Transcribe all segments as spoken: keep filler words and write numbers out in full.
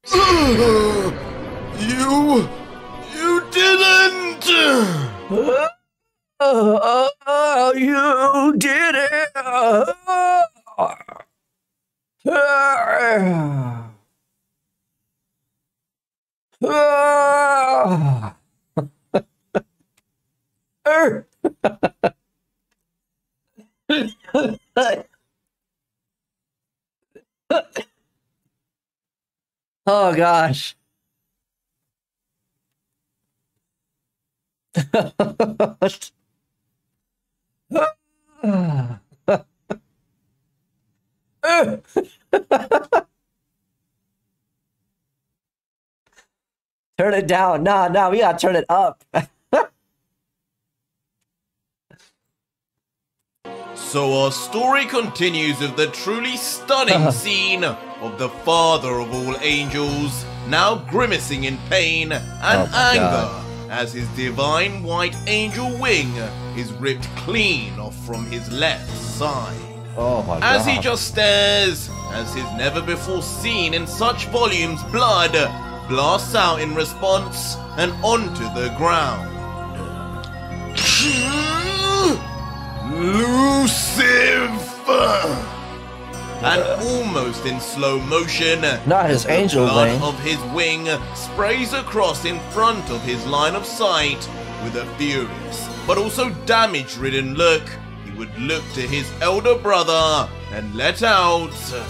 You... You didn't! Uh, you did it! Uh, uh, oh gosh. Turn it down. Nah, nah, we gotta turn it up. So our story continues with the truly stunning scene of the father of all angels now grimacing in pain and Oh my anger God. as his divine white angel wing is ripped clean off from his left side. Oh my As God. he just stares, as his never before seen in such volumes blood blasts out in response and onto the ground. Lucifer! And almost in slow motion, Not his the angel blood wing. of his wing sprays across in front of his line of sight with a furious but also damage-ridden look. He would look to his elder brother and let out,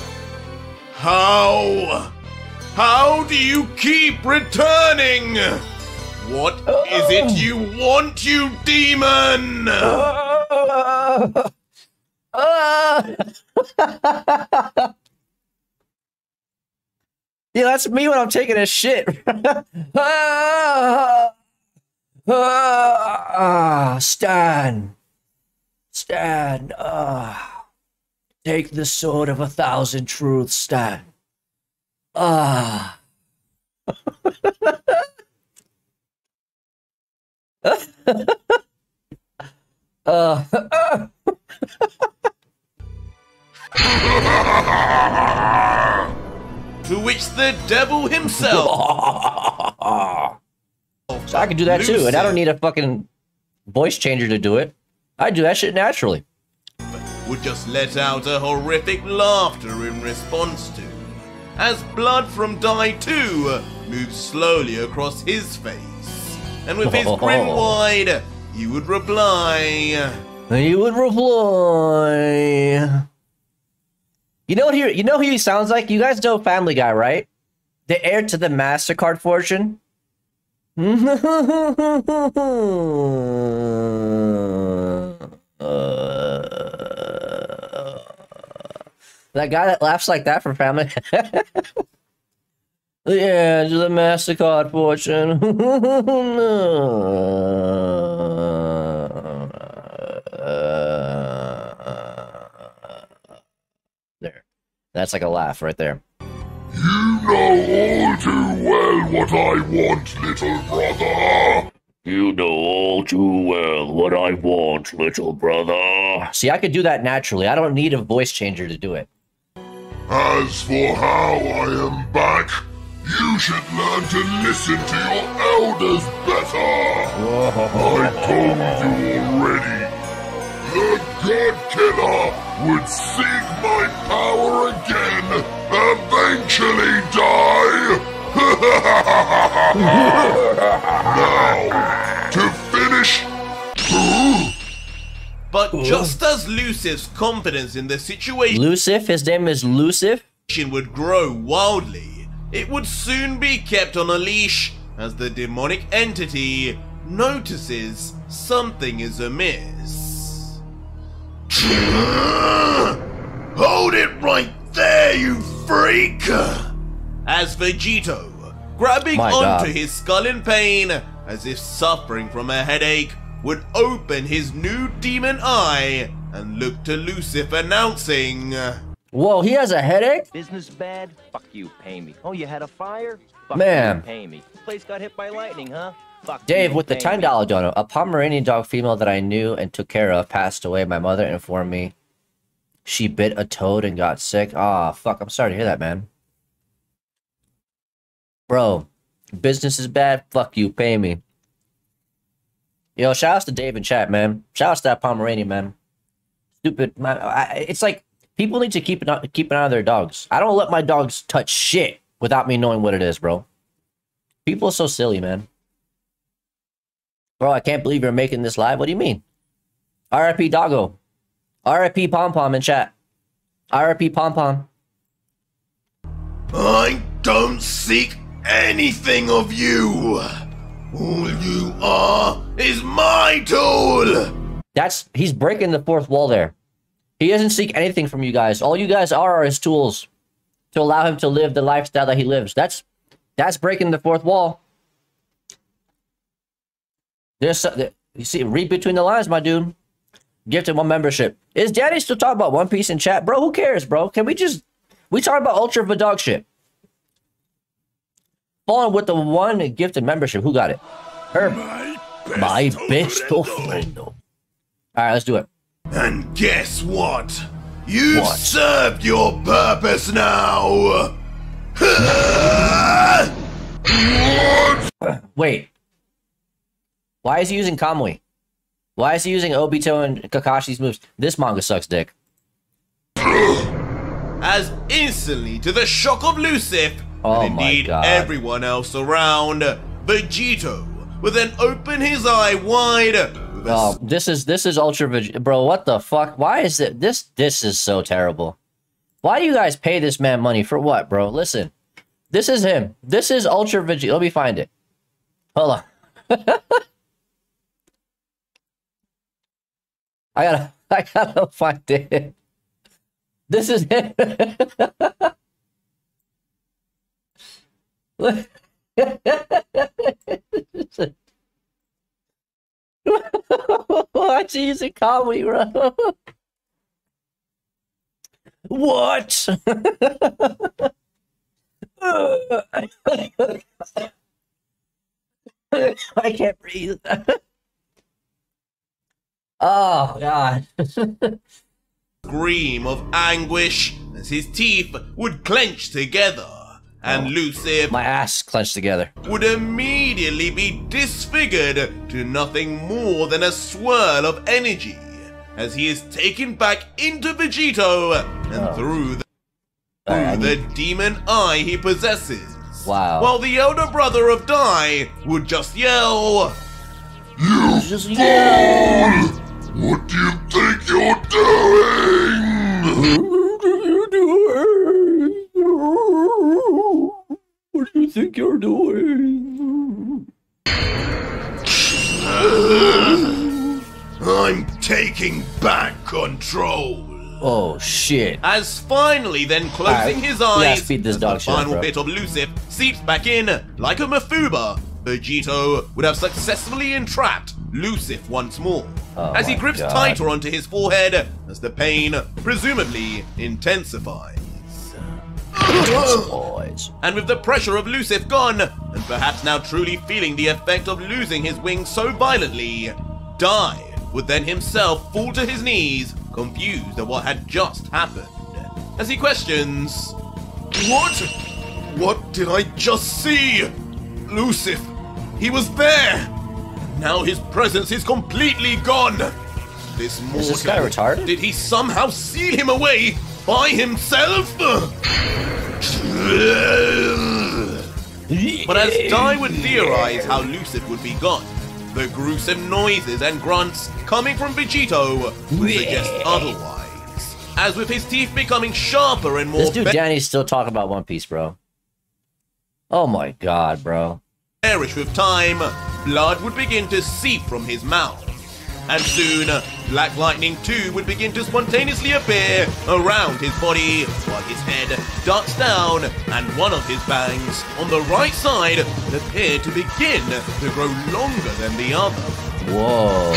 "How? How do you keep returning? What is it you want, you demon?" Yeah, that's me when I'm taking a shit. Stan. Stan. Ah. Take the sword of a thousand truths, Stan. Ah. uh, To which the devil himself, so I can do that too, and I don't need a fucking voice changer to do it. I do that shit naturally. would just let out a horrific laughter in response to, as blood from Die two moves slowly across his face, and with his grin wide, he would reply, He would reply. You know what he, you know who he sounds like? You guys know Family Guy, right? The heir to the MasterCard fortune. That guy that laughs like that from Family. Yeah, to the MasterCard fortune. There. That's like a laugh right there. You know all too well what I want, little brother. You know all too well what I want, little brother. See, I could do that naturally. I don't need a voice changer to do it. As for how I am back, you should learn to listen to your elders better. I told you already. The God Killer would seek my power again, eventually die. Now, to finish. but just as Lucifer's confidence in the situation Lucif, his name is Lucif. would grow wildly, it would soon be kept on a leash as the demonic entity notices something is amiss. Hold it right there, you freak! As Vegeta, grabbing My onto God. his skull in pain, as if suffering from a headache, would open his new demon eye and look to Lucifer announcing, Whoa, he has a headache? Business bad? Fuck you, pay me. Oh, you had a fire? Fuck Man. you, pay me. Place got hit by lightning, huh? Fuck Dave, you, with the pay ten me. dollar donut, a Pomeranian dog female that I knew and took care of passed away. My mother informed me she bit a toad and got sick. Ah, fuck, I'm sorry to hear that, man. Bro, business is bad. Fuck you, pay me. Yo, shout outs to Dave in chat, man. Shout outs to that Pomeranian, man. Stupid, man. I, it's like people need to keep an, keep an eye on their dogs. I don't let my dogs touch shit without me knowing what it is, bro. People are so silly, man. Bro, I can't believe you're making this live. What do you mean? R I P Doggo. R I P Pom Pom in chat. R I P Pom Pom. I don't seek anything of you. All you are is my tool. That's he's breaking the fourth wall there. He doesn't seek anything from you guys. All you guys are are his tools to allow him to live the lifestyle that he lives. That's that's breaking the fourth wall. There's you see, read between the lines, my dude. Gifted one membership. Is Daddy still talking about One Piece in chat, bro? Who cares, bro? Can we just we talk about Ultra Vegito shit? Falling with the one gifted membership. Who got it? Herb. My best friend. All right, let's do it. And guess what? You've What? served your purpose now. Wait. Why is he using Kamui? Why is he using Obito and Kakashi's moves? This manga sucks dick. As instantly, to the shock of Lucif, Oh and my indeed God. everyone else around, Vegito will then open his eye wide. With a Oh, this is this is Ultra Vegito, bro. What the fuck? Why is it this? This is so terrible. Why do you guys pay this man money for what, bro? Listen, this is him. This is Ultra Vegito. Let me find it. Hold on. I gotta, I gotta find it. This is him. Why'd you use it comedy, bro? What? I can't breathe. Oh, God. scream of anguish as his teeth would clench together, and Lucif My ass clenched together. would immediately be disfigured to nothing more than a swirl of energy as he is taken back into Vegito and Oh. through the, All right, I through the need- demon eye he possesses. Wow. While the elder brother of Dai would just yell, You Just yell. What do you think you're doing? What do you think you're doing? I'm taking back control. Oh shit! As finally then closing Alright, his we gotta eyes, speed this as dog the shit up, final bro. bit of Lucif seeps back in, like a Mafuba, Vegito would have successfully entrapped Lucif once more, Oh as he my grips God. tighter onto his forehead as the pain presumably intensifies. Boys. And with the pressure of Lucif gone, and perhaps now truly feeling the effect of losing his wings so violently, Dai would then himself fall to his knees, confused at what had just happened, as he questions, What? What did I just see? Lucif, he was there! Now his presence is completely gone! This mortal, Is this guy retarded? did he somehow seal him away by himself? But as Dai would theorize how Lucif would be gone, the gruesome noises and grunts coming from Vegito would suggest otherwise. As with his teeth becoming sharper and more This dude Danny's still talking about One Piece, bro. Oh my God, bro. bearish with time, blood would begin to seep from his mouth. And soon, Black Lightning too would begin to spontaneously appear around his body, while his head darts down, and one of his bangs on the right side appeared to begin to grow longer than the other. Whoa.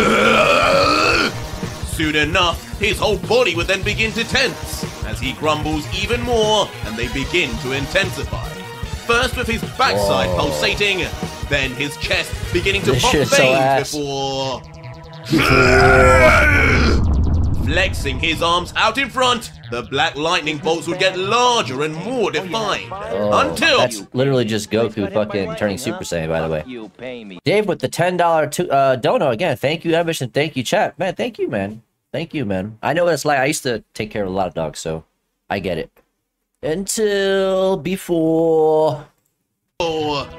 Soon enough, his whole body would then begin to tense, as he grumbles even more, and they begin to intensify. First with his backside Whoa. pulsating, then his chest beginning to This pump shit's so veins ass. before... flexing his arms out in front the black lightning bolts would get larger and more defined. Oh, until... That's literally just Goku fucking turning Super Saiyan, by the way. Dave with the ten dollar to, uh, dono again. Thank you, Emosh, and thank you, chat. Man, thank you, man. Thank you, man. I know what it's like. I used to take care of a lot of dogs, so I get it. Until before... Oh.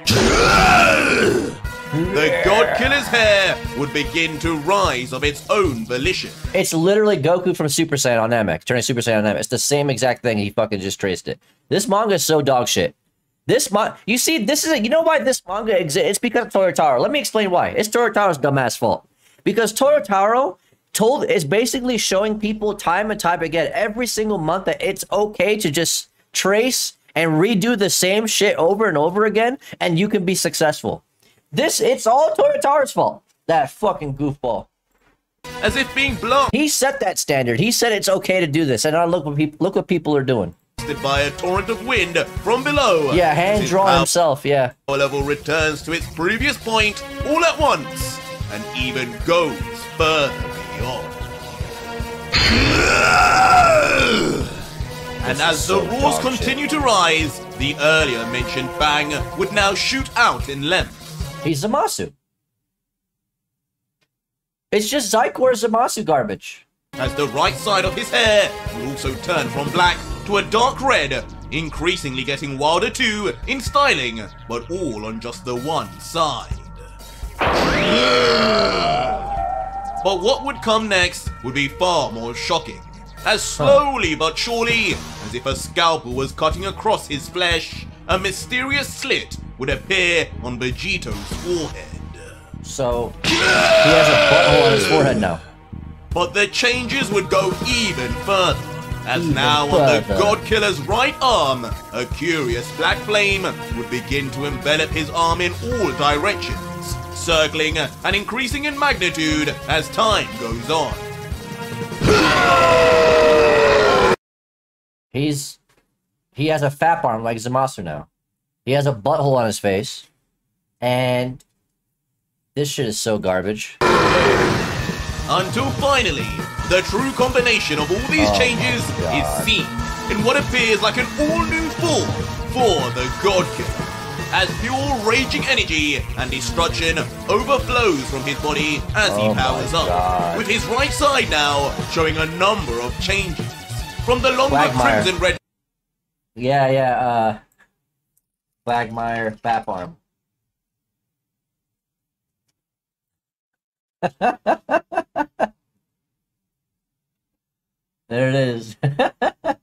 The God Killer's hair would begin to rise of its own volition. It's literally Goku from Super Saiyan on Namek, turning Super Saiyan on Namek. It's the same exact thing. He fucking just traced it. This manga is so dog shit. This mon- you see, this is a, you know why this manga exists? It's because of Toyotaro. Let me explain why. It's Toyotaro's dumbass fault. Because Toyotaro told is basically showing people time and time again every single month that it's okay to just trace and redo the same shit over and over again, and you can be successful. This, it's all Toyotaro's fault. That fucking goofball. As if being blasted He set that standard. He said it's okay to do this, and now look what people look what people are doing. by a torrent of wind from below. Yeah, hand drawn himself. Yeah. Power level returns to its previous point all at once, and even goes further beyond. And as so the roars dog continue shit. to rise, the earlier mentioned Bang would now shoot out in length. He's Zamasu. It's just Zycor Zamasu garbage. As the right side of his hair will also turn from black to a dark red, increasingly getting wilder too in styling, but all on just the one side. But what would come next would be far more shocking, as slowly but surely, as if a scalpel was cutting across his flesh, a mysterious slit would appear on Vegito's forehead. So, he has a butthole on his forehead now. But the changes would go even further, as Even now on the further. God Killer's right arm, a curious black flame would begin to envelop his arm in all directions, circling and increasing in magnitude as time goes on. He's he has a fat arm like Zamasu now. He has a butthole on his face, and this shit is so garbage. Until finally, the true combination of all these Oh changes my is God. seen in what appears like an all-new form for the God Killer, as pure raging energy and destruction overflows from his body as Oh he my powers up, God. with his right side now showing a number of changes, from the longer Quagmire. crimson red Yeah, yeah, uh... Quagmire fat arm. There it is. hair, Oh,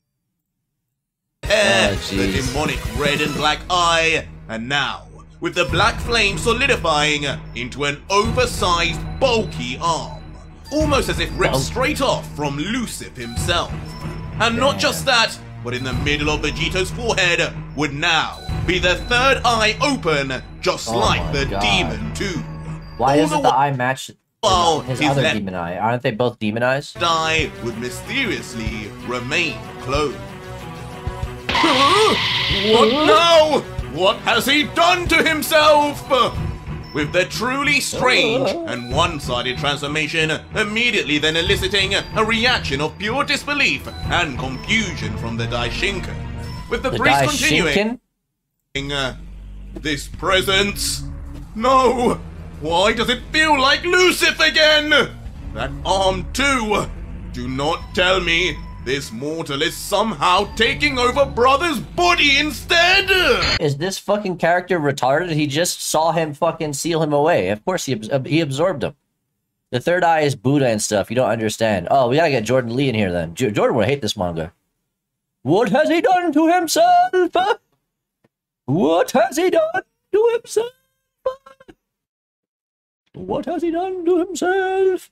the jeez. demonic red and black eye, and now, with the black flame solidifying into an oversized, bulky arm, almost as if ripped Bulky. straight off from Lucifer himself. And not just that, but in the middle of Vegeto's forehead would now be the third eye open, just Oh like my the God. demon too. Why All doesn't the the eye match while his his other left demon eye? Aren't they both demon eyes? eye would mysteriously remain closed. What now? What has he done to himself? With the truly strange and one-sided transformation immediately then eliciting a reaction of pure disbelief and confusion from the Daishinkan. With the, The priest guy continuing, Shinken? uh, this presence? No! Why does it feel like Lucifer again? That arm too! Do not tell me this mortal is somehow taking over brother's body instead! Is this fucking character retarded? He just saw him fucking seal him away. Of course he, abs- he absorbed him. The third eye is Buddha and stuff. You don't understand. Oh, we gotta get Jordan Lee in here then. J- Jordan would hate this manga. What has he done to himself? What has he done to himself? What has he done to himself?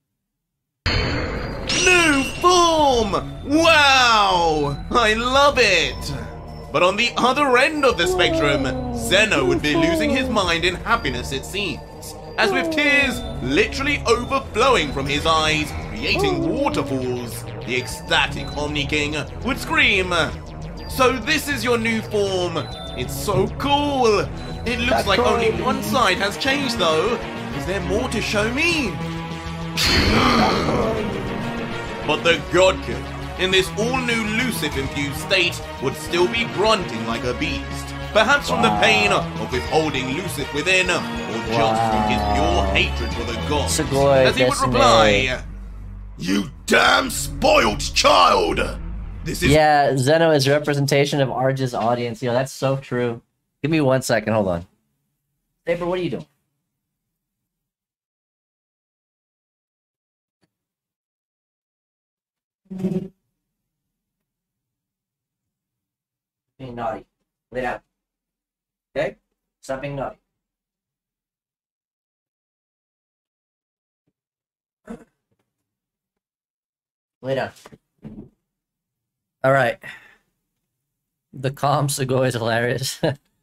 New form! Wow! I love it! But on the other end of the spectrum, Zeno would be losing his mind in happiness, it seems, as with tears literally overflowing from his eyes, creating waterfalls, the ecstatic Omni King would scream, "So this is your new form! It's so cool! It looks like only one side has changed though. Is there more to show me?" But the God Killer in this all-new Lucif-infused state, would still be grunting like a beast. Perhaps from wow. the pain of withholding Lucif within, or just wow. from his pure hatred for the gods. Sugoi As he would reply, "You damn spoiled child! This is..." Yeah, Zeno is representation of Arj's audience. Yo, that's so true. Give me one second, hold on. Saber, what are you doing? Being naughty. Lay down. Okay? Stop being naughty. Lay down. Alright. The calm Sugoi is hilarious.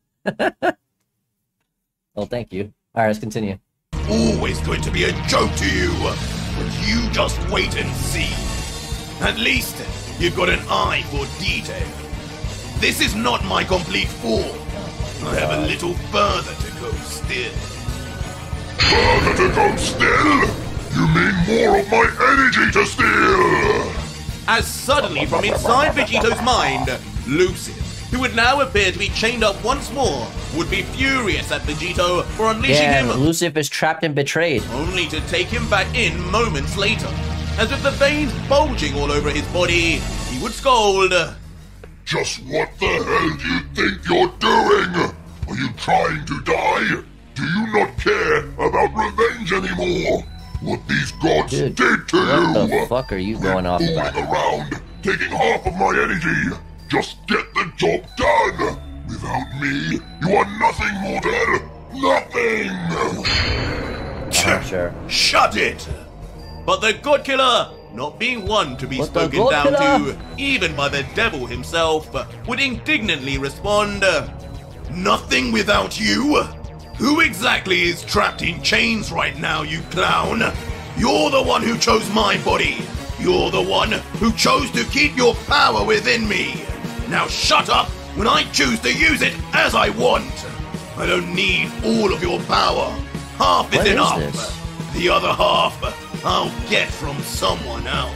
Well, thank you. Alright, let's continue. Always going to be a joke to you, but you just wait and see. At least, you've got an eye for detail. This is not my complete form. I have a little further to go still. Further to go still? You mean more of my energy to steal? As suddenly from inside Vegito's mind, Lucif, who would now appear to be chained up once more, would be furious at Vegito for unleashing yeah, him. Lucif is trapped and betrayed. Only to take him back in moments later. As with the veins bulging all over his body, he would scold. Just what the hell do you think you're doing? Are you trying to die? Do you not care about revenge anymore? What these gods Dude, did to what you? What the fuck are you going off about? Fooling around, taking half of my energy. Just get the job done. Without me, you are nothing, mortal. Nothing. I'm sure. Shut it! But the God Killer, not being one to be What spoken down to, even by the devil himself, would indignantly respond, "Nothing without you? Who exactly is trapped in chains right now, you clown? You're the one who chose my body. You're the one who chose to keep your power within me. Now shut up when I choose to use it as I want. I don't need all of your power. Half is What is enough. this? The other half I'll get from someone else."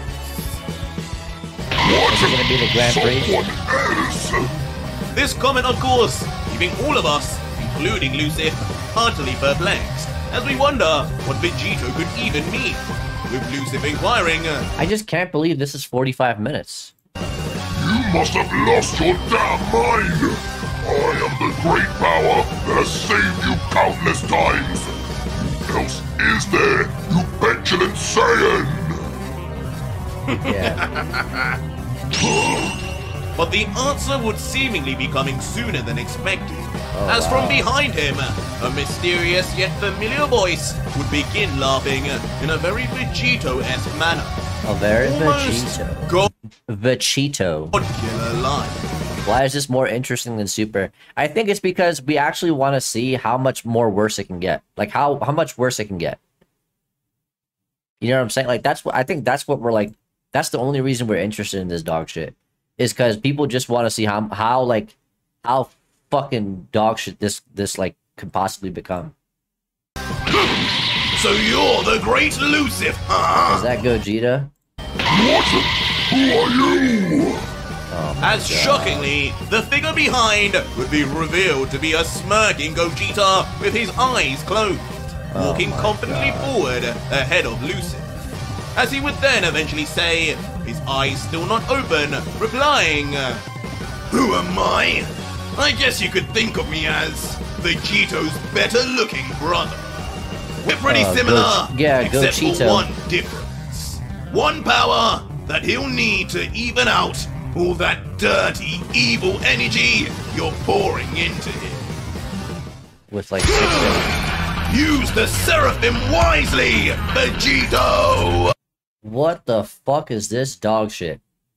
What? Is it gonna be the Grand Prix? Someone else? This comment, of course, leaving all of us, including Lucif, utterly perplexed, as we wonder what Vegito could even mean, with Lucif inquiring, I just can't believe this is forty-five minutes. You must have lost your damn mind! I am the great power that has saved you countless times! Who else is there, you petulant Saiyan? Yeah. But the answer would seemingly be coming sooner than expected, Oh, as wow. from behind him, a mysterious yet familiar voice would begin laughing in a very Vegito-esque manner. Oh, there is Almost Vegito. God Vegito. Killer line. Why is this more interesting than Super? I think it's because we actually want to see how much more worse it can get. Like how how much worse it can get. You know what I'm saying? Like that's what I think. That's what we're like. That's the only reason we're interested in this dog shit. Is because people just want to see how how like how fucking dog shit this this like could possibly become. So you're the great Lucif, huh? Is that Gogeta? What? Who are you? Oh my As God. shockingly, the figure behind would be revealed to be a smirking Gogeta with his eyes closed, Oh walking my confidently God. forward ahead of Lucif. As he would then eventually say, his eyes still not open, replying, "Who am I? I guess you could think of me as Vegito's better-looking brother. We're pretty Uh, similar, Go- yeah, except for Gogeta. one difference. One power that he'll need to even out all that dirty, evil energy you're pouring into him. With like six minutes. Use the Seraphim wisely, Vegito!" What the fuck is this dog shit?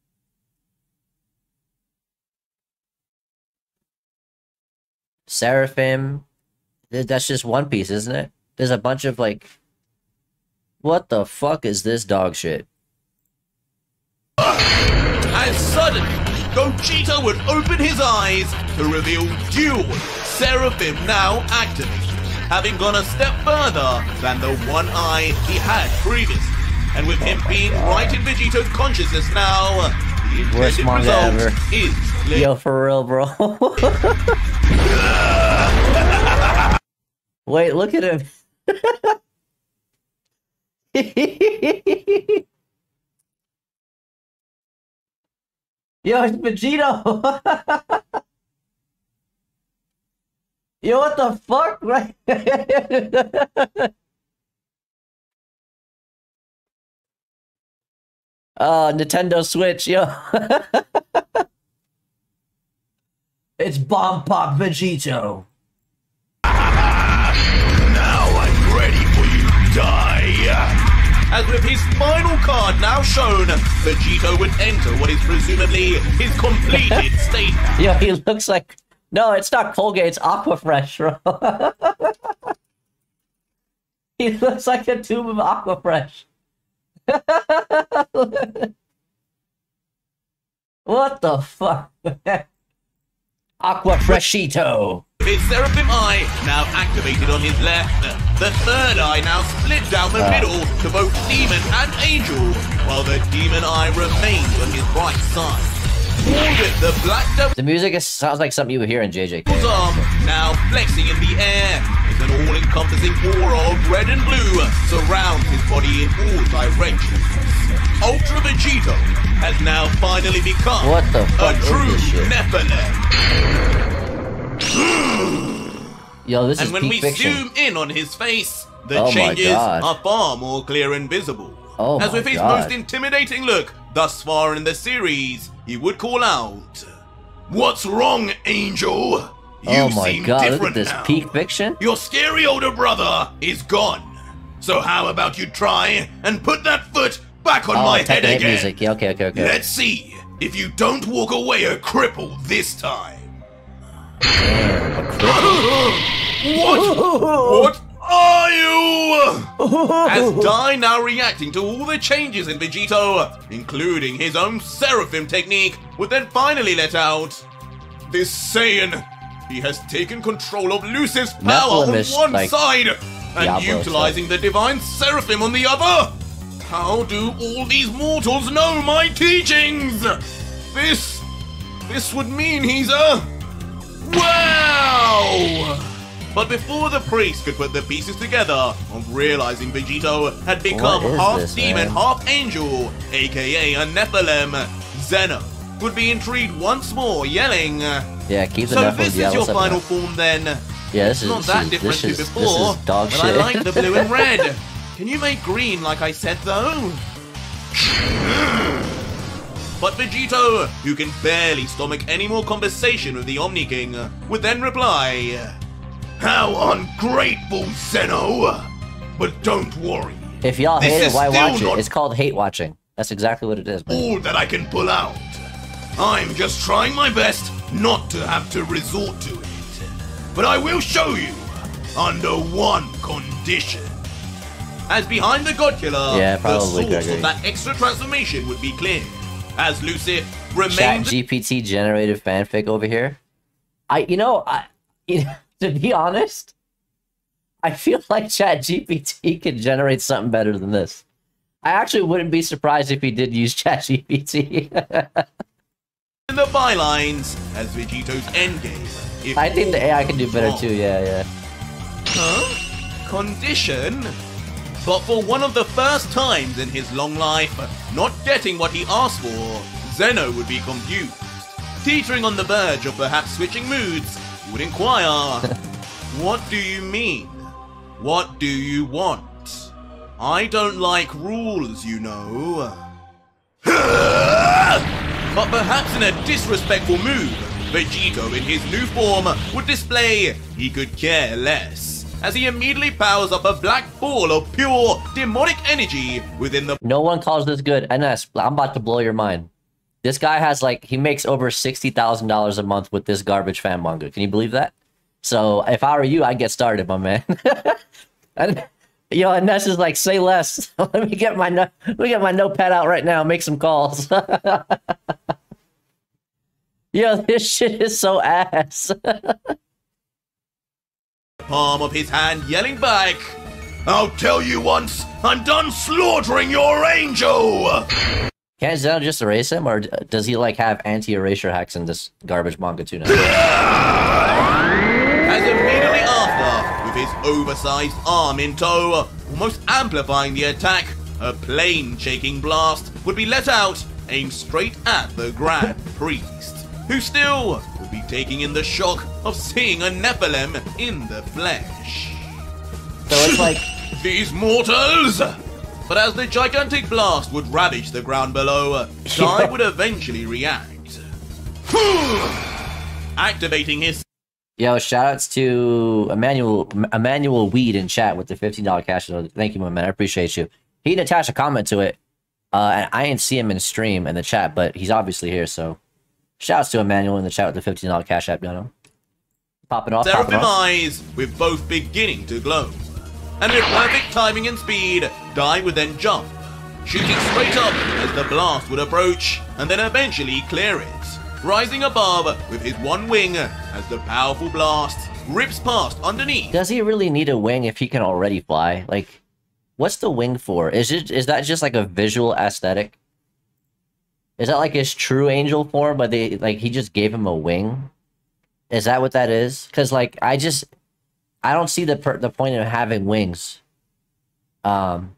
Seraphim. Th- That's just One Piece, isn't it? There's a bunch of like. What the fuck is this dog shit? As suddenly, Gogeta would open his eyes to reveal dual Seraphim now activated, having gone a step further than the one eye he had previously. And with him being right in Vegito's consciousness now, The Worst intended manga result ever. is clear. Yo, for real, bro. Wait, look at him. Yo, it's Vegeta. Yo, what the fuck? Right? Oh, Nintendo Switch, yo. It's Bomb Pop Vegito. Now I'm ready for you to die. As with his final card now shown, Vegito would enter what is presumably his completed state. Yo, he looks like... No, it's not Colgate, it's Aquafresh, bro. He looks like a tube of Aquafresh. What the fuck? Aquafreshito. His Seraphim Eye now activated on his left. The third eye now split down the Uh. middle to both Demon and Angel, while the Demon Eye remains on his right side. All with the Black Devil's The music is, sounds like something you would hear in J J K. arm now flexing in the air as an all-encompassing aura of red and blue surrounds his body in all directions. Ultra Vegito has now finally become What the a fuck is true this shit? Nephilim. Yo, this is And when peak we fiction. zoom in on his face, the Oh my changes God. are far more clear and visible. Oh As my with his God. most intimidating look thus far in the series, he would call out, What's wrong, Angel? You Oh my seem god, look at different this now. peak fiction. "Your scary older brother is gone. So how about you try and put that foot back on Oh, my head Tekken eight again? music. Yeah, okay, okay, okay. Let's see if you don't walk away a cripple this time." Damn, a cripple. What? What are you? As Dai now reacting to all the changes in Vegito, including his own Seraphim technique, would then finally let out, "This Saiyan, he has taken control of Lucifer's power Nephilim on is one like side and Diablo utilizing the Divine Seraphim on the other. How do all these mortals know my teachings? This, this would mean he's a... Wow! But before the priest could put the pieces together of realizing Vegito had become What is half this, demon, man? half angel, aka a Nephilim, Zeno would be intrigued once more, yelling, Yeah, keep the "So Nephilim. this Yeah, is your what's up, final man? form then? Yeah, this It's is not this that is, different this to is, before, this is dog but shit. I like the blue and red. Can you make green like I said though?" But Vegito, who can barely stomach any more conversation with the Omni King, would then reply, How ungrateful, Zeno! But don't worry. If y'all This hate it, is why still watch not- it? It's called hate watching. That's exactly what it is, man. All that I can pull out. I'm just trying my best not to have to resort to it. But I will show you, under one condition. as behind the God Killer, Yeah, the probably, source Gregory. of that extra transformation would be clear, as Lucifer Chat remains G P T generated fanfic over here. I, you know, I, you know, to be honest, I feel like Chat G P T could generate something better than this. I actually wouldn't be surprised if he did use Chat G P T. in the bylines as Vegito's endgame. If I think the A I can do better wrong. too. Yeah, yeah. Huh? Condition? But for one of the first times in his long life, not getting what he asked for, Zeno would be confused. Teetering on the verge of perhaps switching moods, he would inquire, "What do you mean? What do you want? I don't like rules, you know." But perhaps in a disrespectful move, Vegito in his new form would display he could care less, as he immediately powers up a black ball of pure demonic energy within the No one calls this good. N S, I'm about to blow your mind. This guy has like, he makes over sixty thousand dollars a month with this garbage fan manga. Can you believe that? So if I were you, I'd get started, my man. And, yo, and Ness is like, say less. Let me get my no let me get my notepad out right now. Make some calls. Yo, this shit is so ass. palm of his hand, yelling back, I'll tell you once, I'm done slaughtering your angel! Okay, Can't Zeno just erase him, or does he like have anti-erasure hacks in this garbage manga too now? As immediately after, with his oversized arm in tow, almost amplifying the attack, a plane-shaking blast would be let out, aimed straight at the Grand Priest, who still would be taking in the shock of seeing a Nephilim in the flesh. So it's like... These mortals! But as the gigantic blast would ravage the ground below, Dai would eventually react. Activating his... Yo, shoutouts to Emmanuel Emmanuel Weed in chat with the fifteen dollar cash. Thank you, my man. I appreciate you. He didn't attach a comment to it. Uh, and I didn't see him in stream in the chat, but he's obviously here, so... Shoutouts to Emmanuel in the chat with the fifteen dollar cash app, you know? Popping off, popping Seraphim off. eyes with both beginning to glow. And with perfect timing and speed, Dai would then jump, shooting straight up as the blast would approach, and then eventually clear it, rising above with his one wing as the powerful blast rips past underneath. Does he really need a wing if he can already fly? Like, what's the wing for? Is it is that just like a visual aesthetic? Is that like his true angel form, but they like he just gave him a wing? Is that what that is? Because like I just I don't see the per the point of having wings. Um,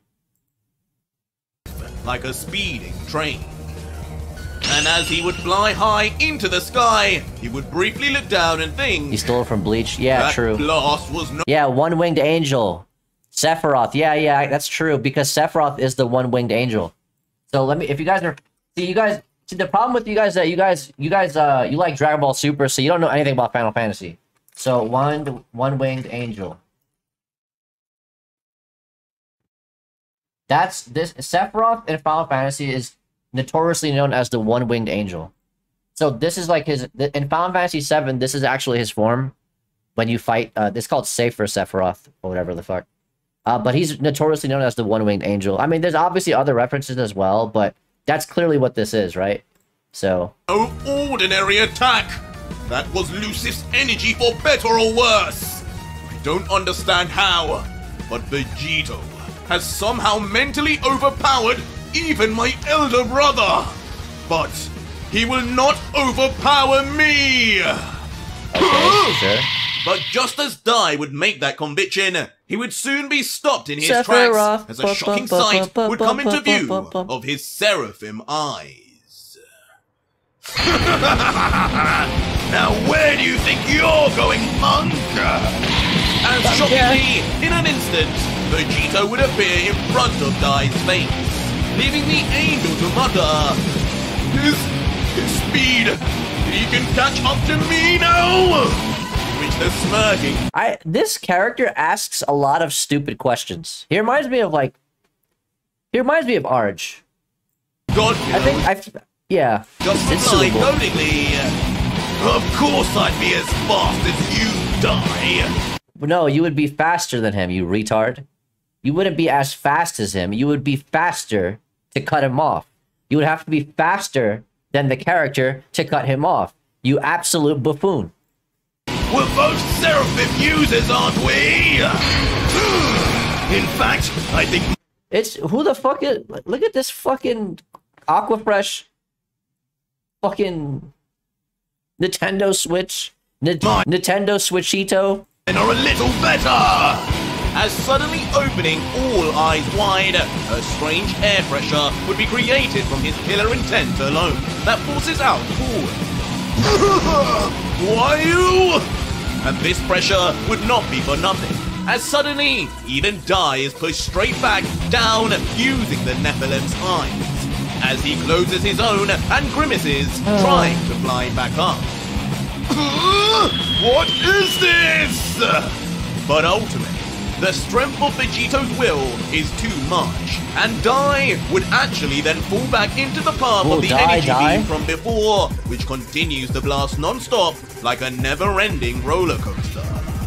like a speeding train. And as he would fly high into the sky, he would briefly look down and think... He stole it from Bleach? Yeah, that true. blast was no yeah, one-winged angel. Sephiroth. Yeah, yeah, that's true, because Sephiroth is the one-winged angel. So let me... If you guys are... See, you guys... See, the problem with you guys that you guys... You guys, uh... You like Dragon Ball Super, so you don't know anything about Final Fantasy. So, one... One-winged angel. That's... This... Sephiroth in Final Fantasy is... notoriously known as the one-winged angel. So this is like his... In Final Fantasy seven, this is actually his form. When you fight... Uh, it's called Safer Sephiroth, or whatever the fuck. Uh, but he's notoriously known as the one-winged angel. I mean, there's obviously other references as well, but that's clearly what this is, right? So... no ordinary attack! That was Lucifer's energy for better or worse! I don't understand how, but Vegito has somehow mentally overpowered even my elder brother, but he will not overpower me. Okay, sure. But just as Dai would make that conviction, he would soon be stopped in his Sephiroth. tracks as a shocking sight would come into view of his seraphim eyes. Now where do you think you're going, Manga? As shockingly, in an instant, Vegito would appear in front of Dai's face, leaving the angel to mutter, His, his speed, he can catch up to me now! Which the smirking... I This character asks a lot of stupid questions. He reminds me of, like... He reminds me of Arj. God, I think, I yeah. Just it's reply suitable. codingly, of course I'd be as fast as you, Dai! No, you would be faster than him, you retard. You wouldn't be as fast as him. You would be faster to cut him off. You would have to be faster than the character to cut him off. You absolute buffoon. We're both seraphim users, aren't we? In fact, I think... It's... Who the fuck is... Look at this fucking... Aquafresh... Fucking... Nintendo Switch... N Nintendo Switchito... ...and are a little better! As suddenly opening all eyes wide, a strange air pressure would be created from his killer intent alone that forces out forward. Why you? And this pressure would not be for nothing, as suddenly even Dai is pushed straight back down using the Nephilim's eyes, as he closes his own and grimaces, oh. trying to fly back up. What is this? But ultimately, the strength of Vegito's will is too much, and Dai would actually then fall back into the path Will of the die, energy die? beam from before, which continues to blast non-stop like a never-ending roller coaster.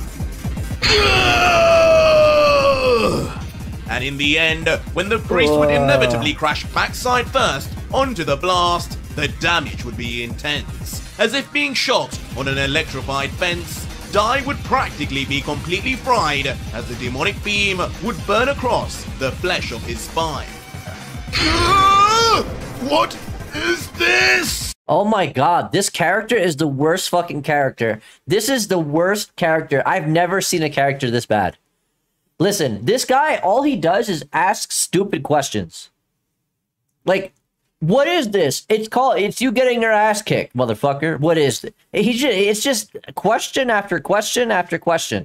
And in the end, when the priest would inevitably crash backside first onto the blast, the damage would be intense, as if being shot on an electrified fence. Dai would practically be completely fried as the demonic beam would burn across the flesh of his spine. What is this? Oh my god, this character is the worst fucking character. This is the worst character. I've never seen a character this bad. Listen, this guy, all he does is ask stupid questions. Like, what is this? It's called, it's you getting your ass kicked, motherfucker. What is it? He just, it's just question after question after question.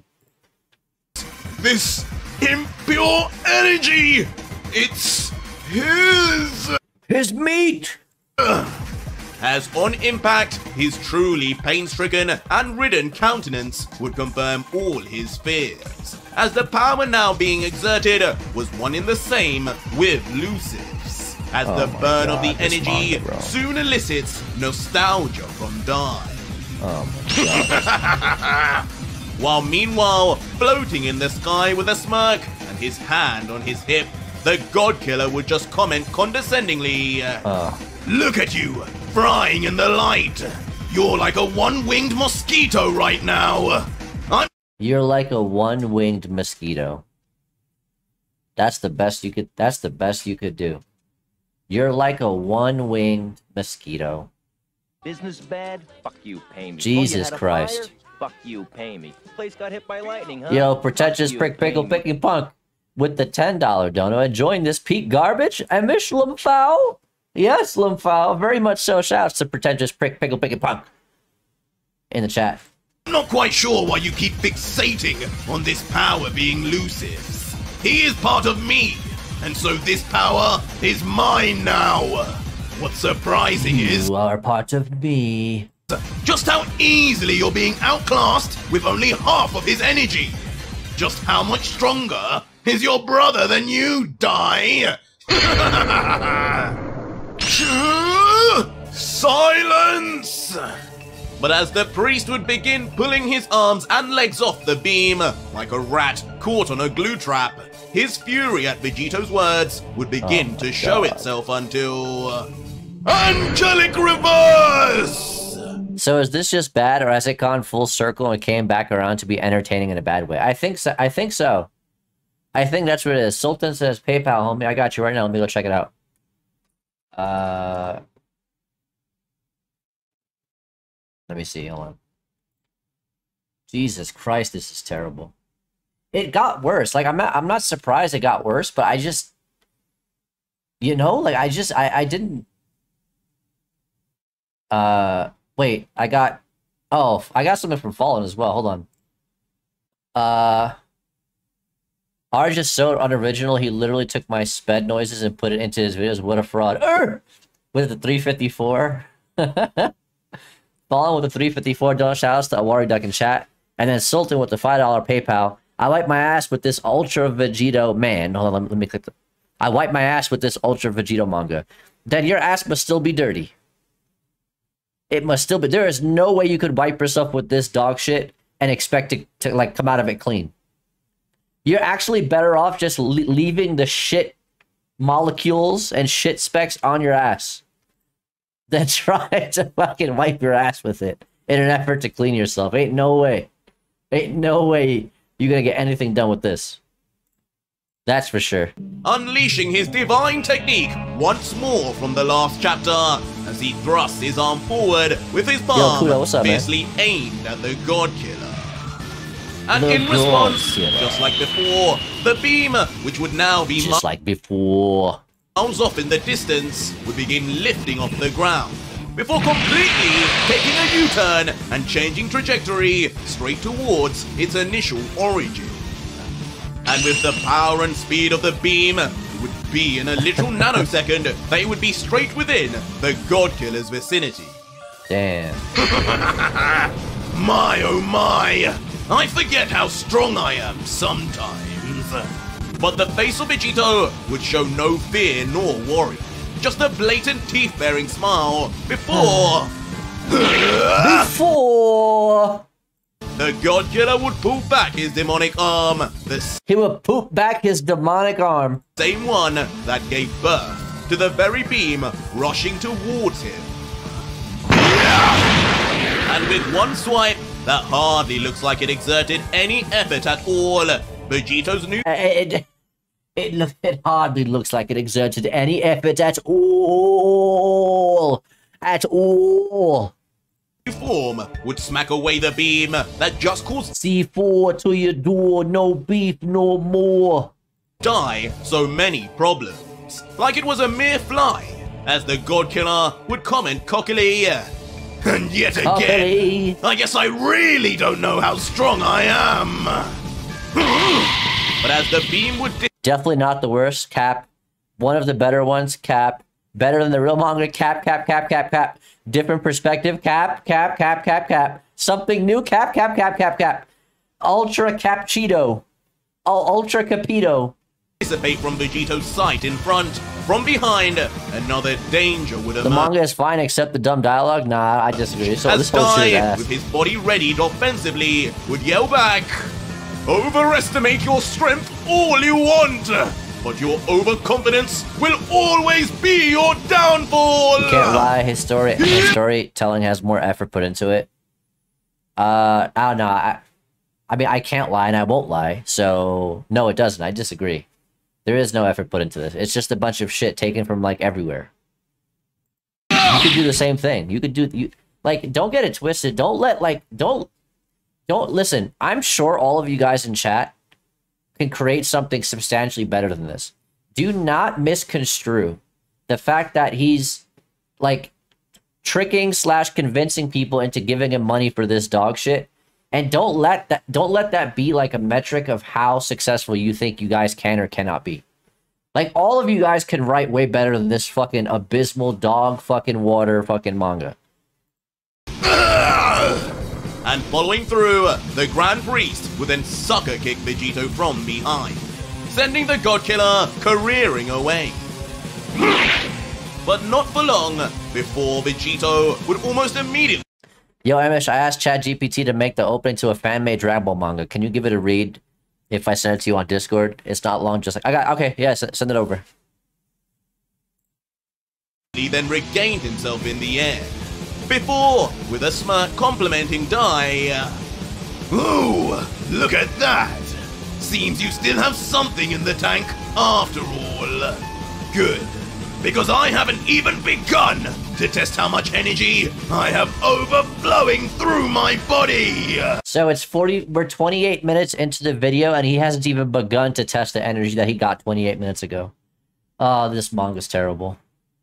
This impure energy! It's his! His meat! As on impact, his truly pain-stricken and ridden countenance would confirm all his fears, as the power now being exerted was one in the same with Lucifer's, as Oh the my burn God, of the this energy manga, bro. soon elicits nostalgia from Dai. Oh my god. While meanwhile, floating in the sky with a smirk and his hand on his hip, the God Killer would just comment condescendingly, Uh. "Look at you, frying in the light. You're like a one-winged mosquito right now. I'm You're like a one-winged mosquito. That's the best you could, that's the best you could do. You're like a one-winged mosquito. Business bad? Fuck you, pay me. Jesus Oh, you had a Christ. fire? Fuck you, pay me. Place got hit by lightning, huh? Yo, pretentious Fuck you, prick pay pickle me. picking punk with the ten dollar dono. Enjoying this peak garbage? Emoshislive? Yes, Limphao. Very much so. Shouts to pretentious prick pickle picking punk in the chat. not quite sure why you keep fixating on this power being Lucifer's. He is part of me, and so this power is mine now. What's surprising is You are part of me. just how easily you're being outclassed with only half of his energy. Just how much stronger is your brother than you, Dai? Silence! But as the priest would begin pulling his arms and legs off the beam, like a rat caught on a glue trap, his fury at Vegito's words would begin Oh to my show God. itself until... uh, Angelic Reverse! So is this just bad, or has it gone full circle and came back around to be entertaining in a bad way? I think so. I think so. I think that's what it is. Sultan says, PayPal, homie. I got you right now. Let me go check it out. Uh, let me see. Hold on. Jesus Christ, this is terrible. It got worse. Like, I'm not, I'm not surprised it got worse, but I just, you know, like, I just, I, I didn't, uh, wait, I got, oh, I got something from Fallen as well. Hold on. Uh, Arj is so unoriginal, he literally took my sped noises and put it into his videos. What a fraud. Urgh! With the three fifty-four. Fallen with the three fifty-four. Don't shout outs to Awari Duck in chat. And then Sultan with the five dollar PayPal. I wipe my ass with this Ultra Vegito man. Hold on, let me, let me click the... I wipe my ass with this Ultra Vegito manga. Then your ass must still be dirty. It must still be... There is no way you could wipe yourself with this dog shit and expect it to, like, come out of it clean. You're actually better off just le leaving the shit molecules and shit specks on your ass than try to fucking wipe your ass with it in an effort to clean yourself. Ain't no way. Ain't no way you're gonna get anything done with this. That's for sure. Unleashing his divine technique once more from the last chapter as he thrusts his arm forward with his palm Kudo, what's up, man? fiercely aimed at the God Killer. And The in God response, Killer. just like before, the beam, which would now be Just like before. miles off in the distance, would begin lifting off the ground, before completely taking a U-turn and changing trajectory straight towards its initial origin. And with the power and speed of the beam, it would be in a literal nanosecond that it would be straight within the God Killer's vicinity. Damn. My oh my! I forget how strong I am sometimes. But the face of Vegito would show no fear nor worry. Just a blatant teeth-baring smile before... Before the God Killer would pull back his demonic arm, the he would poop back his demonic arm. same one that gave birth to the very beam rushing towards him. And with one swipe that hardly looks like it exerted any effort at all, Vegito's new It, it, It look it hardly looks like it exerted any effort at all. At all. Form would smack away the beam that just caused C four to your door, no beef no more. Die so many problems, like it was a mere fly, as the God Killer would comment cockily. And yet again, Cockily. I guess I really don't know how strong I am. But as the beam would Definitely not the worst, Cap. One of the better ones, Cap. Better than the real manga, Cap, Cap, Cap, Cap, Cap. Different perspective, Cap, Cap, Cap, Cap, Cap. Something new, Cap, Cap, Cap, Cap, Cap. Ultra Capcheeto. Ultra Capito. dissipate from Vegito's sight in front, from behind, another danger would emerge. The manga is fine except the dumb dialogue? Nah, I disagree. So As this whole shit is Dai, ass. with his body readied offensively, would yell back, "Overestimate your strength all you want, but your overconfidence will always be your downfall!" You can't lie, his story his storytelling has more effort put into it. Uh, I don't know. I, I mean, I can't lie and I won't lie. So, no, it doesn't. I disagree. There is no effort put into this. It's just a bunch of shit taken from, like, everywhere. You could do the same thing. You could do... you Like, don't get it twisted. Don't let, like... Don't... Don't... Listen, I'm sure all of you guys in chat can create something substantially better than this. Do not misconstrue the fact that he's, like, tricking slash convincing people into giving him money for this dog shit. And don't let that don't let that be like a metric of how successful you think you guys can or cannot be. Like, all of you guys can write way better than this fucking abysmal dog fucking water fucking manga. And following through, the Grand Priest would then sucker kick Vegito from behind, sending the God Killer careering away. But not for long before Vegito would almost immediately. Yo, Emosh, I asked ChatGPT to make the opening to a fan-made Dragon Ball manga. Can you give it a read if I send it to you on Discord? It's not long, just like... I got... Okay, yeah, send it over. He then regained himself in the air, before, with a smirk complimenting Dai. "Ooh, look at that! Seems you still have something in the tank after all. Good, because I haven't even begun to test how much energy I have overflowing through my body." So it's forty... We're twenty-eight minutes into the video, and he hasn't even begun to test the energy that he got twenty-eight minutes ago. Oh, this manga's terrible.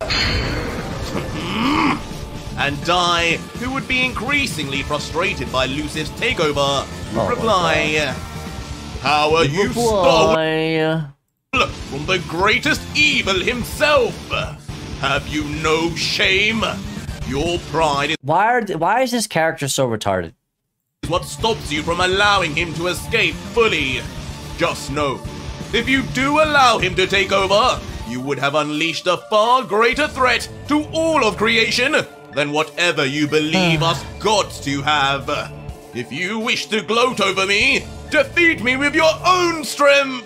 And Dai, who would be increasingly frustrated by Lucif's takeover, would Oh, reply, "How are you stolen Why? from the greatest evil himself? Have you no shame? Your pride is Why are th- why is this character so retarded? what stops you from allowing him to escape fully. Just know, if you do allow him to take over, you would have unleashed a far greater threat to all of creation than whatever you believe us gods to have. If you wish to gloat over me, defeat me with your own strength.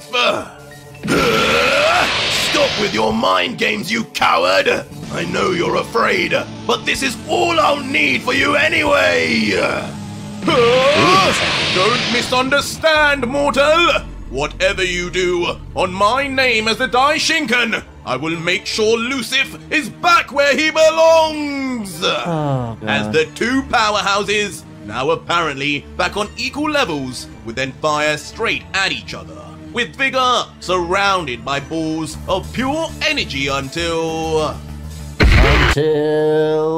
Stop with your mind games, you coward! I know you're afraid, but this is all I'll need for you anyway! Don't misunderstand, mortal! Whatever you do, on my name as the Dai Shinken, I will make sure Lucif is back where he belongs! Oh, God. As the two powerhouses, now apparently back on equal levels, would then fire straight at each other, with vigor surrounded by balls of pure energy until... Until...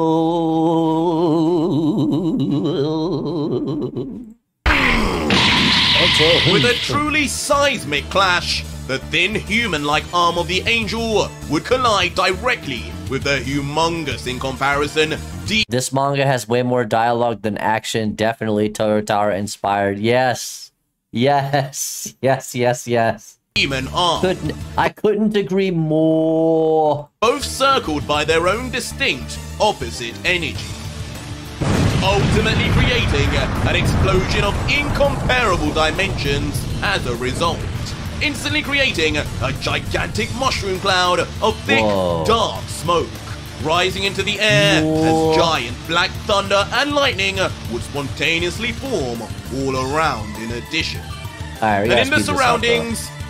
Until... With a truly seismic clash, the thin human-like arm of the angel would collide directly with the humongous in comparison deep This manga has way more dialogue than action. Definitely Toyotaro inspired. Yes. Yes. Yes, yes, yes. demon arm, Couldn't, I couldn't agree more. both circled by their own distinct opposite energy, ultimately creating an explosion of incomparable dimensions as a result, instantly creating a gigantic mushroom cloud of thick, Whoa. dark smoke, rising into the air Whoa. as giant black thunder and lightning would spontaneously form all around in addition. All right, we And gotta in the speed this up, surroundings,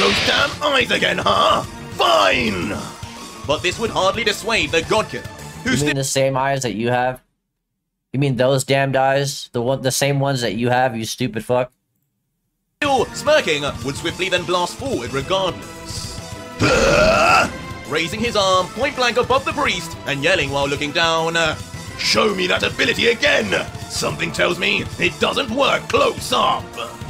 Those damn eyes again, huh? Fine! But this would hardly dissuade the God Killer, who You mean the same eyes that you have? You mean those damned eyes? The one, the same ones that you have, you stupid fuck? still smirking would swiftly then blast forward regardless. Raising his arm point blank above the priest and yelling while looking down, "Show me that ability again! Something tells me it doesn't work close up!"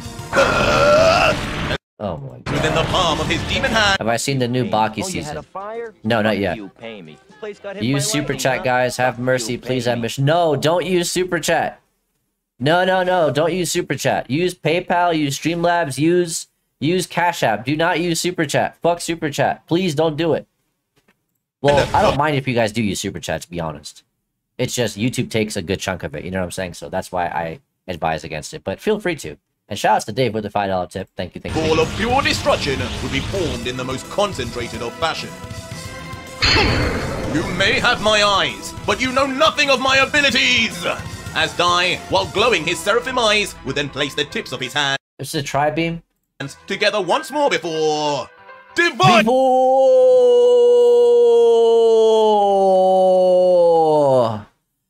Oh my god. Within the palm of his demon hand. Have I seen the new Baki Oh, you had season? a fire? No, not yet. You pay me. Place got hit Use by super lightning, chat, huh? guys. Have mercy, You please. pay me. Emosh. No, don't use super chat. No, no, no. Don't use super chat. Use PayPal. Use Streamlabs. Use use Cash App. Do not use super chat. Fuck super chat. Please don't do it. Well, I don't mind if you guys do use super chat. To be honest, it's just YouTube takes a good chunk of it. You know what I'm saying? So that's why I advise against it. But feel free to. And shout outs to Dave with the five dollar tip. Thank you, thank you. Ball of pure destruction would be formed in the most concentrated of fashions. You may have my eyes, but you know nothing of my abilities! As Dai, while glowing his seraphim eyes, would then place the tips of his hands This is a tri beam. together once more before... Divine! Before...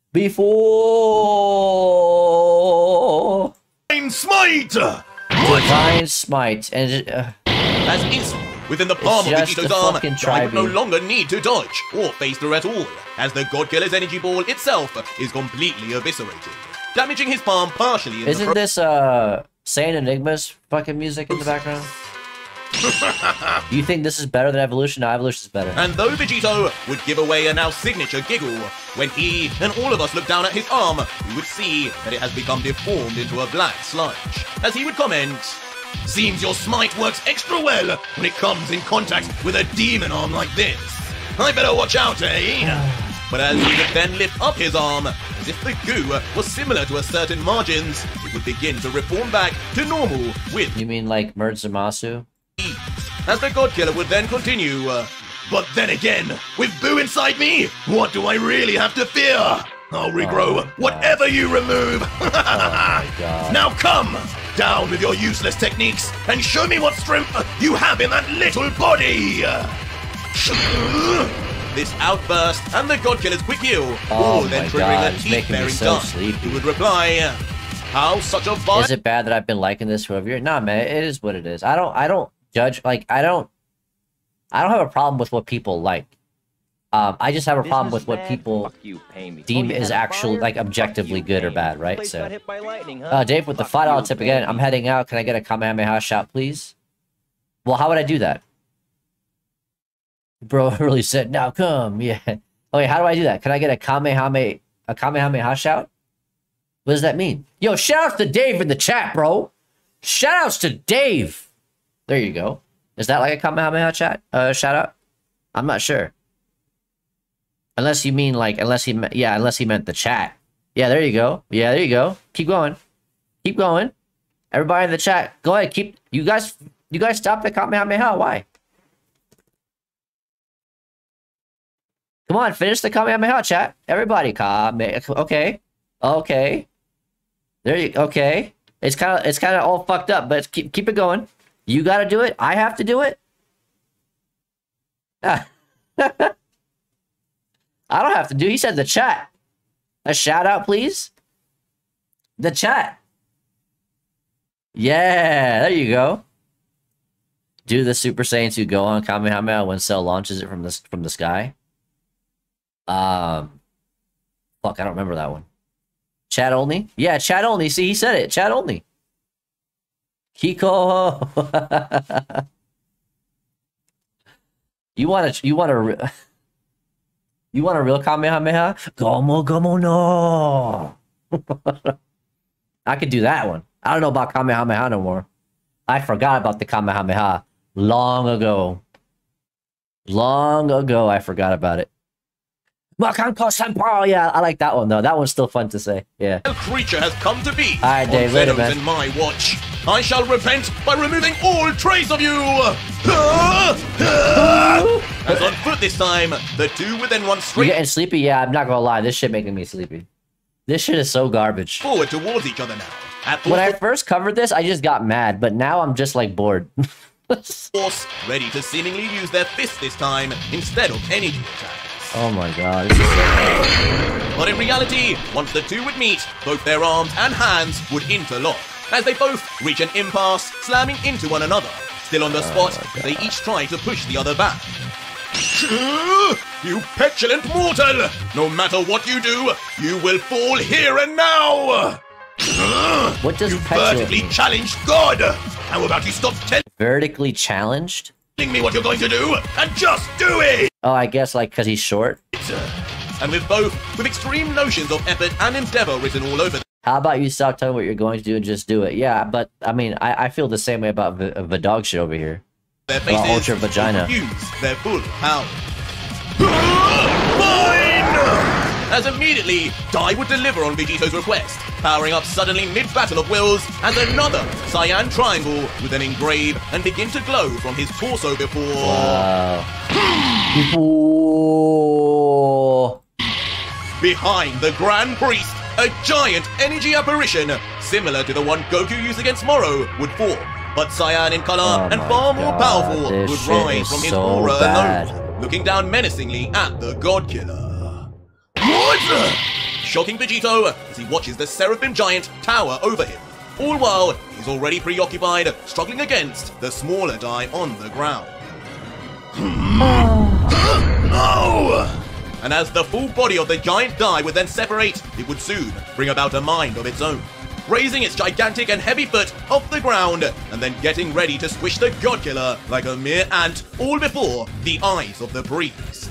Before... Smite! Divine Smite. And... Uh, As instantly, within the palm of just Vegeta's a arm, fucking Dai would no tri-beam. longer need to dodge or face through at all, as the God Killer's energy ball itself is completely eviscerated, damaging his palm partially in isn't the this, uh... Saiyan Enigma's fucking music in the background? You think this is better than Evolution? No, Evolution is better. And though Vegito would give away a now signature giggle, when he and all of us look down at his arm, we would see that it has become deformed into a black sludge. As he would comment, "Seems your smite works extra well when it comes in contact with a demon arm like this. I better watch out, eh?" But as he would then lift up his arm, as if the goo was similar to a certain margins, it would begin to reform back to normal with You mean like Murdzamasu? ease. As the God Killer would then continue, uh, "But then again, with Boo inside me, what do I really have to fear? I'll regrow Oh my whatever you remove. Oh my god. Now come, down with your useless techniques, and show me what strength you have in that little body." This outburst and the God Killer's quick heal, Oh all my then triggering God, a it's making me teeth-bearing so gun. sleepy. He would reply, "How such a vile..." Is it bad that I've been liking this for a year? Nah, man, it is what it is. I don't, I don't judge. Like, I don't, I don't have a problem with what people like. Um, I just have a problem with what Businessman, people fuck you, pay me. deem Oh, you is had a actually fire? like Fuck objectively you, good or pay bad, me. right? Place So, got hit by lightning, huh? uh, Dave with the Fuck five dollar you, tip pay again. me. I'm heading out. Can I get a Kamehameha shot, please? Well, how would I do that? Bro really said, "Now come." Yeah. Okay, how do I do that? Can I get a Kamehameha, a Kamehameha shout? What does that mean? Yo, shout outs to Dave in the chat, bro. Shout outs to Dave. There you go. Is that like a Kamehameha chat? Uh, shout out? I'm not sure. Unless you mean like, unless he, me yeah, unless he meant the chat. Yeah, there you go. Yeah, there you go. Keep going. Keep going. Everybody in the chat, go ahead. Keep, you guys, you guys stop the Kamehameha. Why? Come on, finish the Kamehameha chat. Everybody, Kame. Okay, okay. There you. Okay. It's kind of, it's kind of all fucked up, but keep, keep it going. You gotta do it. I have to do it. Ah. I don't have to do. He said the chat. A shout out, please. The chat. Yeah, there you go. Do the Super Saiyans who go on Kamehameha when Cell launches it from the from the sky. Um, fuck, I don't remember that one. Chat only? Yeah, chat only. See, he said it. Chat only. Kiko. you want to? You want to? You want a real Kamehameha? Gomo Gomo no. I could do that one. I don't know about Kamehameha no more. I forgot about the Kamehameha long ago. Long ago, I forgot about it. Makanko Senpai! Yeah, I like that one though. That one's still fun to say. Yeah. A creature has come to be. Alright, Dave, on later, Venom's man. in my watch. I shall repent by removing all trace of you. As on foot this time, the two would then run You straight getting sleepy? Yeah, I'm not gonna lie. This shit making me sleepy. This shit is so garbage. forward towards each other now. At When I full first covered this, I just got mad, but now I'm just like bored. force, ready to seemingly use their fists this time instead of energy attacks. Oh my god. This is so But in reality, once the two would meet, both their arms and hands would interlock, as they both reach an impasse, slamming into one another. Still on the spot, Oh, they each try to push the other back. You petulant mortal! No matter what you do, you will fall here and now! What does You petulant vertically mean? challenged God! How about you stop telling Vertically challenged? me what you're going to do, and just do it! Oh, I guess like because he's short. And with both, with extreme notions of effort and endeavor written all over them. How about you stop telling what you're going to do and just do it? Yeah, but I mean, I, I feel the same way about the, the dog shit over here. Their About faces Ultra Vagina. use their full power. Fine! As immediately, Dai would deliver on Vegito's request, powering up suddenly mid-battle of wills as another cyan triangle would then engrave and begin to glow from his torso before... Wow. Before... Behind the Grand Priest, a giant energy apparition, similar to the one Goku used against Moro, would form. But cyan in color Oh and my far more God, powerful this would shit rise is from his so aura bad. alone, looking down menacingly at the God Killer. What? Shocking Vegito as he watches the Seraphim Giant tower over him. All while he's already preoccupied, struggling against the smaller Dai on the ground. No! And as the full body of the giant Dai would then separate, it would soon bring about a mind of its own, raising its gigantic and heavy foot off the ground, and then getting ready to squish the God Killer like a mere ant, all before the eyes of the priest.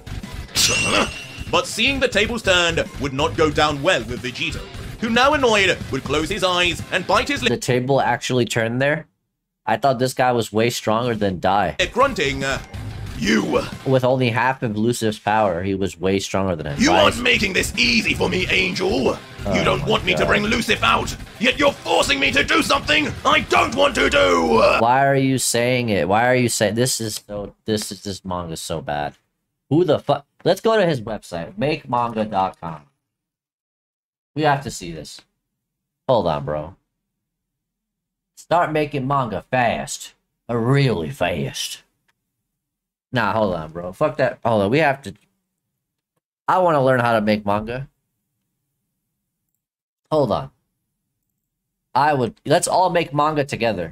But seeing the tables turned would not go down well with Vegito, who now annoyed would close his eyes and bite his The lip, table actually turned there? I thought this guy was way stronger than Dai. grunting, uh, You! With only half of Lucifer's power, he was way stronger than him. You Why aren't is- making this easy for me, Angel! you don't my want me to God. bring Lucifer out, yet you're forcing me to do something I don't want to do! Why are you saying it? Why are you saying this is so this is this manga's so bad? Who the fuck? Let's go to his website, make manga dot com. We have to see this. Hold on, bro. Start making manga fast. Uh, Really fast. Nah, hold on, bro. Fuck that. Hold on, we have to... I want to learn how to make manga. Hold on. I would... Let's all make manga together.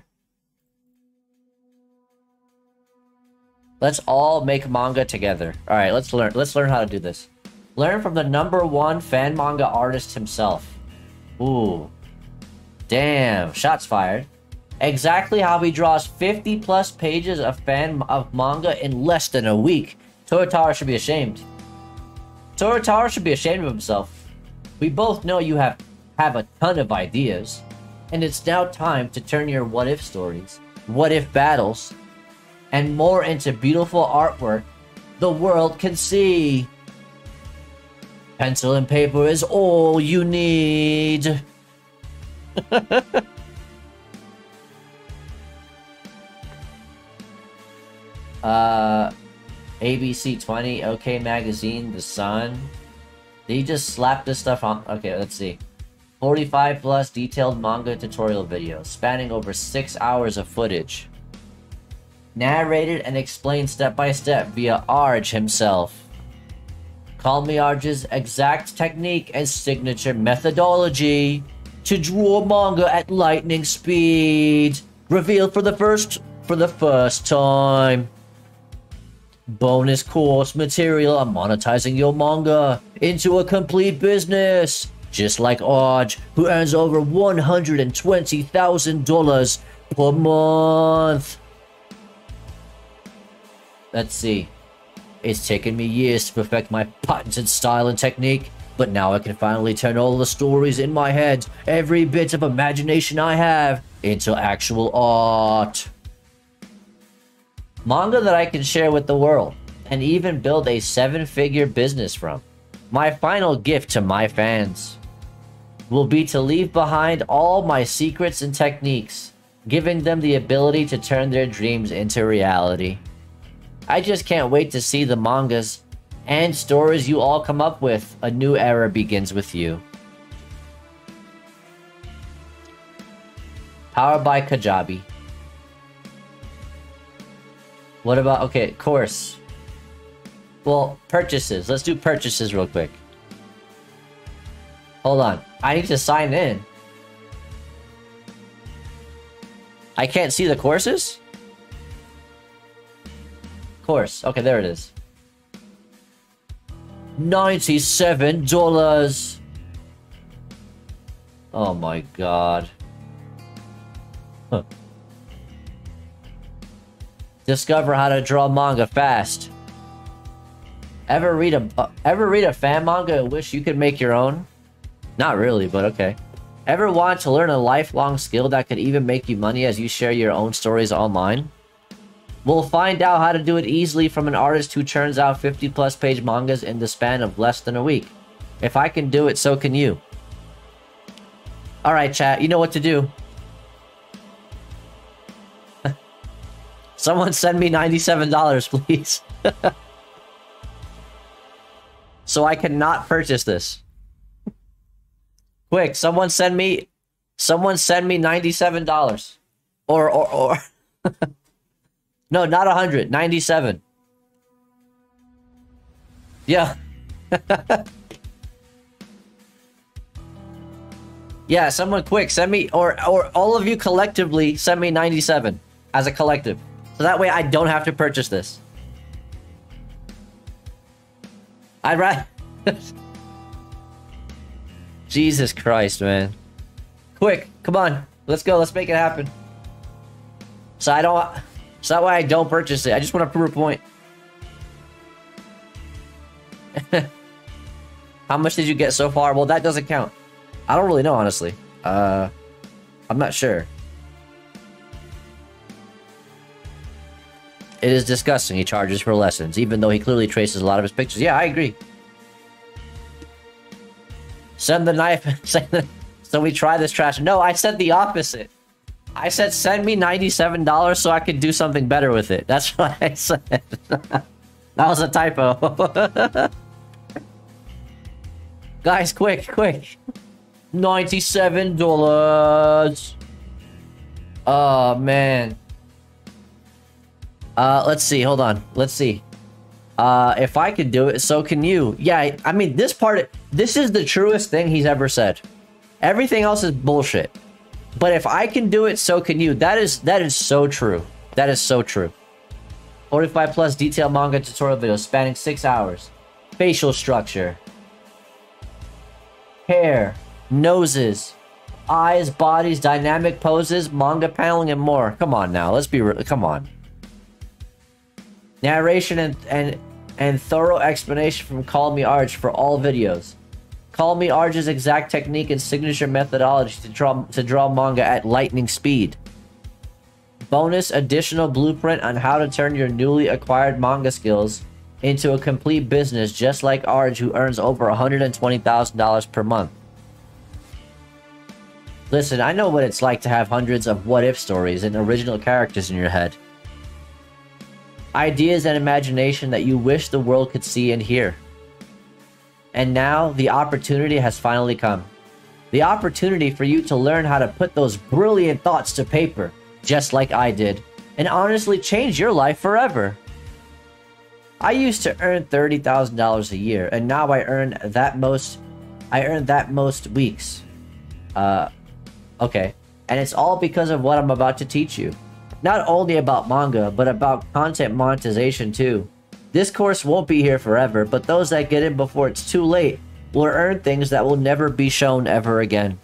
Let's all make manga together. All right, let's learn. Let's learn how to do this. Learn from the number one fan manga artist himself. Ooh. Damn. Shots fired. Exactly how he draws fifty plus pages of fan of manga in less than a week. Toyotaro should be ashamed. Toyotaro should be ashamed of himself. We both know you have, have a ton of ideas. And it's now time to turn your what-if stories, what-if battles, and more into beautiful artwork the world can see. Pencil and paper is all you need. uh, A B C twenty, OK Magazine, The Sun. Did he just slap this stuff on? Okay, let's see. forty-five plus detailed manga tutorial videos spanning over six hours of footage. Narrated and explained step by step via Arj himself. Call me Arj's exact technique and signature methodology to draw manga at lightning speed. Revealed for the first for the first time. Bonus course material on monetizing your manga into a complete business. Just like Arj, who earns over one hundred twenty thousand dollars per month. Let's see. It's taken me years to perfect my patented style and technique, but now I can finally turn all the stories in my head, every bit of imagination I have, into actual art. Manga that I can share with the world, and even build a seven-figure business from. My final gift to my fans will be to leave behind all my secrets and techniques, giving them the ability to turn their dreams into reality. I just can't wait to see the mangas and stories you all come up with. A new era begins with you. Powered by Kajabi. What about, okay, course. Well, purchases. Let's do purchases real quick. Hold on. I need to sign in. I can't see the courses? Course. Okay, there it is. ninety-seven dollars. Oh my god. Huh. Discover how to draw manga fast. Ever read a uh, ever read a fan manga and wish you could make your own? Not really, but okay. Ever want to learn a lifelong skill that could even make you money as you share your own stories online? We'll find out how to do it easily from an artist who churns out fifty plus page mangas in the span of less than a week. If I can do it, so can you. Alright, chat, you know what to do. Someone send me ninety-seven dollars, please. So I cannot purchase this. Quick, someone send me... Someone send me ninety-seven dollars. Or, or, or... No, not one hundred. ninety-seven. Yeah. Yeah, someone quick, send me... Or, or all of you collectively send me ninety-seven. As a collective. So that way I don't have to purchase this. I'd rather... Jesus Christ, man. Quick, come on. Let's go. Let's make it happen. So I don't... So that way I don't purchase it. I just want to prove a point. How much did you get so far? Well, that doesn't count. I don't really know, honestly. Uh, I'm not sure. It is disgusting he charges for lessons, even though he clearly traces a lot of his pictures. Yeah, I agree. Send the knife. Send the, so we try this trash. No, I said the opposite. I said send me ninety-seven dollars so I could do something better with it. That's what I said. That was a typo. Guys, quick, quick. ninety-seven dollars. Oh, man. Uh, let's see. Hold on. Let's see. Uh, if I could do it, so can you. Yeah, I mean, this part... This is the truest thing he's ever said. Everything else is bullshit. But if I can do it, so can you. That is that is so true. That is so true. forty-five plus detailed manga tutorial videos spanning six hours. Facial structure. Hair. Noses. Eyes, bodies, dynamic poses, manga paneling, and more. Come on now. Let's be real. Come on. Narration and, and, and thorough explanation from Call Me Arch for all videos. Call Me Arch's exact technique and signature methodology to draw to draw manga at lightning speed. Bonus additional blueprint on how to turn your newly acquired manga skills into a complete business, just like Arch, who earns over one hundred twenty thousand dollars per month. Listen, I know what it's like to have hundreds of what-if stories and original characters in your head. Ideas and imagination that you wish the world could see and hear. And now, the opportunity has finally come. The opportunity for you to learn how to put those brilliant thoughts to paper, just like I did, and honestly change your life forever. I used to earn thirty thousand dollars a year, and now I earn that most... I earn that most weeks. Uh, okay. And it's all because of what I'm about to teach you. Not only about manga, but about content monetization too. This course won't be here forever, but those that get in before it's too late will earn things that will never be shown ever again.